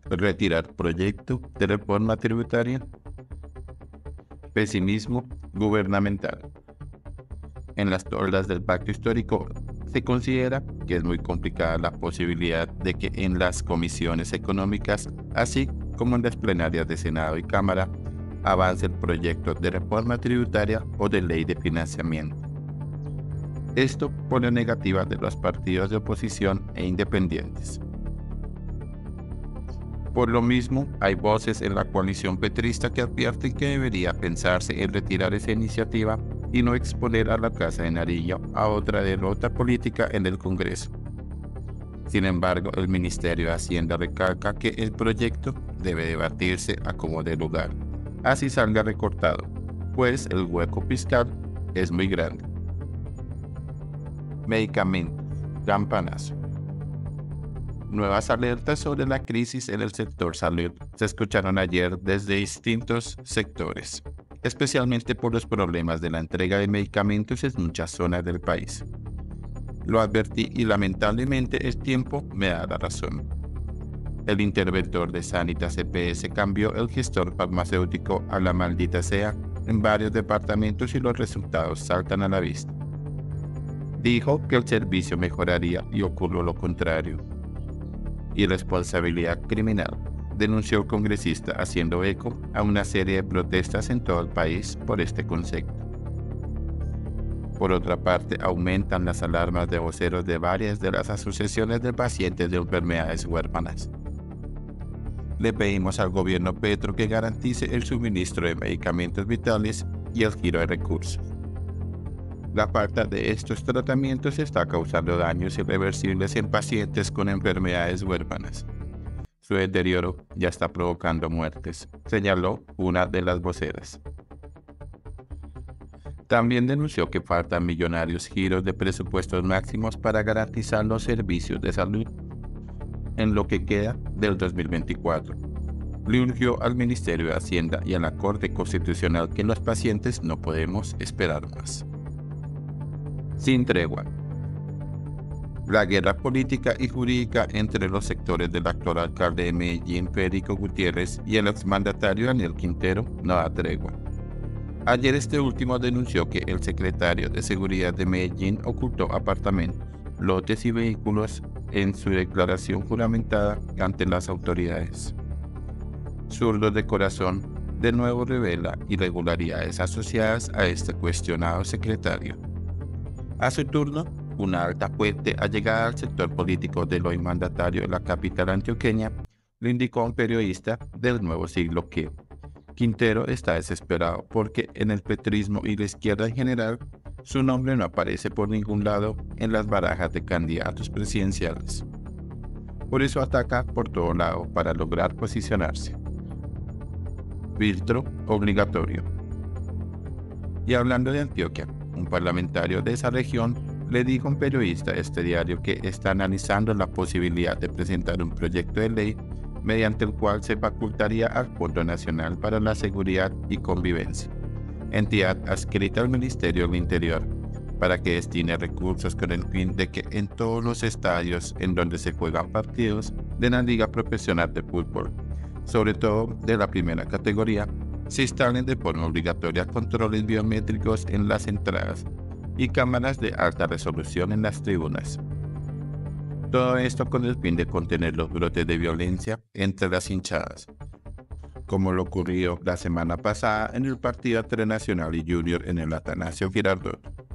Retirar proyecto de reforma tributaria. Pesimismo gubernamental. En las tablas del pacto histórico se considera que es muy complicada la posibilidad de que en las comisiones económicas, así como en las plenarias de Senado y Cámara, avance el proyecto de reforma tributaria o de ley de financiamiento. Esto por la negativa de los partidos de oposición e independientes. Por lo mismo, hay voces en la coalición petrista que advierten que debería pensarse en retirar esa iniciativa y no exponer a la Casa de Nariño a otra derrota política en el Congreso. Sin embargo, el Ministerio de Hacienda recalca que el proyecto debe debatirse a como dé lugar, así salga recortado, pues el hueco fiscal es muy grande. Medicamentos, campanazo. Nuevas alertas sobre la crisis en el sector salud se escucharon ayer desde distintos sectores, especialmente por los problemas de la entrega de medicamentos en muchas zonas del país. Lo advertí y lamentablemente el tiempo me da la razón. El interventor de Sanitas EPS cambió el gestor farmacéutico a la maldita sea en varios departamentos y los resultados saltan a la vista. Dijo que el servicio mejoraría y ocurrió lo contrario. Irresponsabilidad criminal, denunció el congresista haciendo eco a una serie de protestas en todo el país por este concepto. Por otra parte, aumentan las alarmas de voceros de varias de las asociaciones de pacientes de enfermedades huérfanas. Le pedimos al gobierno Petro que garantice el suministro de medicamentos vitales y el giro de recursos. La falta de estos tratamientos está causando daños irreversibles en pacientes con enfermedades huérfanas. Su deterioro ya está provocando muertes, señaló una de las voceras. También denunció que faltan millonarios giros de presupuestos máximos para garantizar los servicios de salud en lo que queda del 2024. Le urgió al Ministerio de Hacienda y a la Corte Constitucional que los pacientes no podemos esperar más. Sin tregua. La guerra política y jurídica entre los sectores del actual alcalde de Medellín, Federico Gutiérrez, y el exmandatario Daniel Quintero no da tregua. Ayer este último denunció que el secretario de Seguridad de Medellín ocultó apartamentos, lotes y vehículos en su declaración juramentada ante las autoridades. Zurdo de corazón de nuevo revela irregularidades asociadas a este cuestionado secretario. A su turno, una alta fuente allegada al sector político del hoy mandatario de la capital antioqueña le indicó a un periodista del Nuevo Siglo que Quintero está desesperado porque en el petrismo y la izquierda en general su nombre no aparece por ningún lado en las barajas de candidatos presidenciales. Por eso ataca por todo lado para lograr posicionarse. Filtro obligatorio. Y hablando de Antioquia, un parlamentario de esa región le dijo a un periodista de este diario que está analizando la posibilidad de presentar un proyecto de ley mediante el cual se facultaría al Fondo Nacional para la Seguridad y Convivencia, entidad adscrita al Ministerio del Interior, para que destine recursos con el fin de que en todos los estadios en donde se juegan partidos de la Liga Profesional de Fútbol, sobre todo de la primera categoría, se instalen de forma obligatoria controles biométricos en las entradas y cámaras de alta resolución en las tribunas. Todo esto con el fin de contener los brotes de violencia entre las hinchadas, como lo ocurrió la semana pasada en el partido entre Nacional y Junior en el Atanasio Girardot.